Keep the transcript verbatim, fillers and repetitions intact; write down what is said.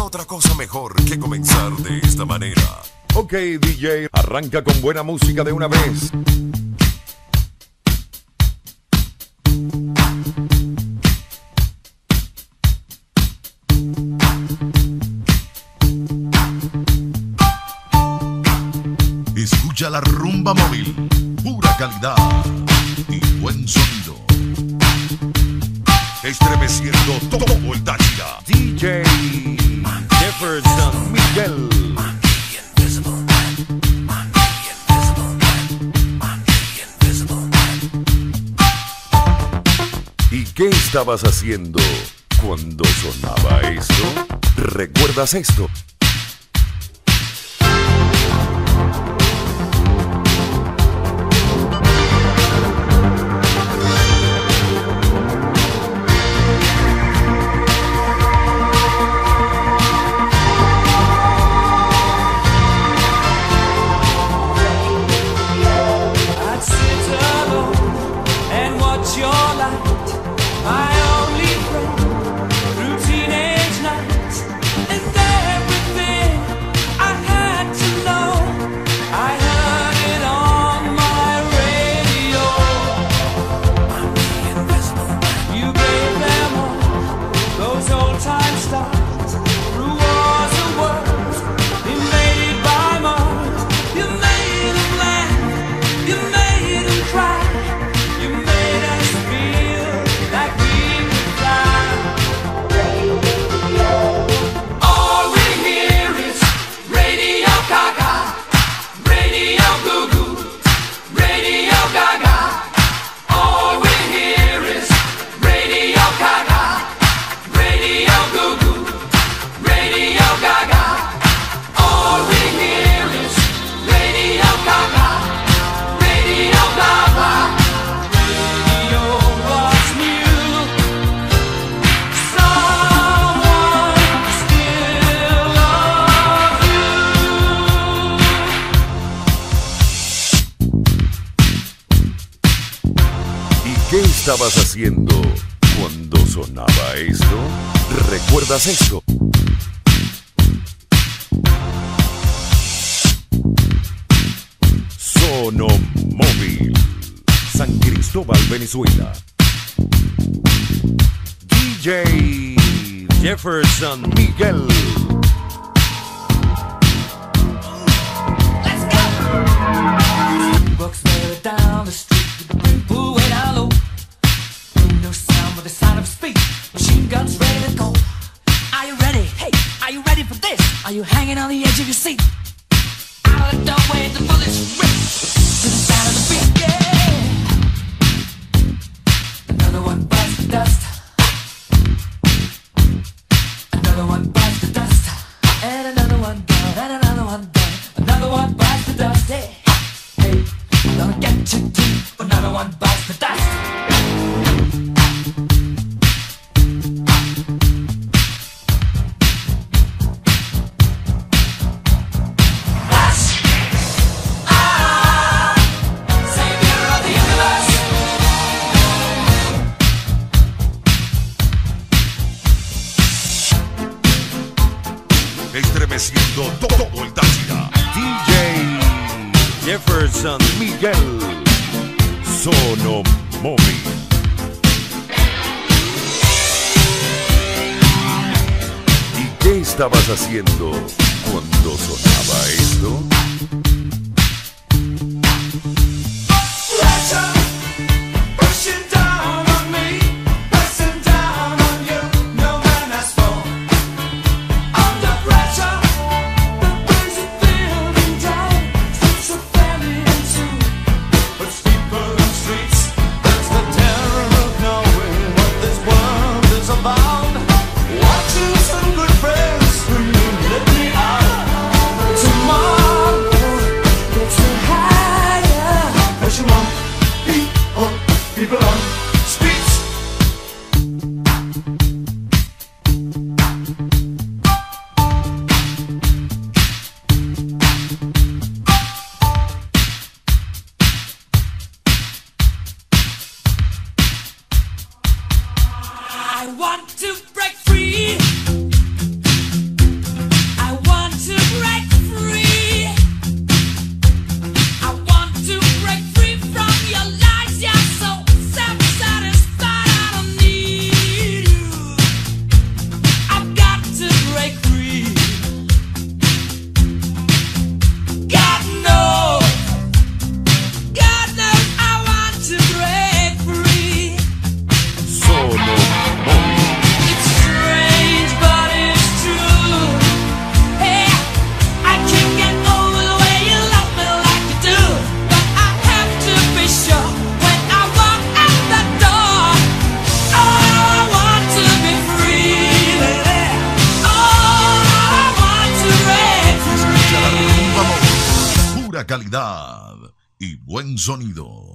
otra cosa mejor que comenzar de esta manera. Ok, D J, arranca con buena música de una vez. Escucha la rumba móvil, pura calidad y buen sonido. Estremeciendo todo el Táchira. D J Jefferson Miguel. ¿Y qué estabas haciendo cuando sonaba esto? ¿Recuerdas esto? ¿Qué estabas haciendo cuando sonaba esto? ¿Recuerdas esto? Sonomóvil, San Cristóbal, Venezuela. D J Jefferson Miguel. Let's go! Walks further down the street with the brim pulled way down low. No sound but the sound of speed. Machine guns ready to go. Are you ready? Hey, are you ready for this? Are you hanging on the edge of your seat? Out of the doorway, the bullets rip to the sound of the beat. Yeah. Another one bites the dust. Another one bites the dust. And another one down. And another one down. Another one bites the dust. Hey, hey, gonna get you too. Another one bites the dust. Estremeciendo todo el Táchira. D J Jefferson Miguel. Sonomóvil. ¿Y qué estabas haciendo cuando sonaba esto? Tomorrow pura calidad y buen sonido.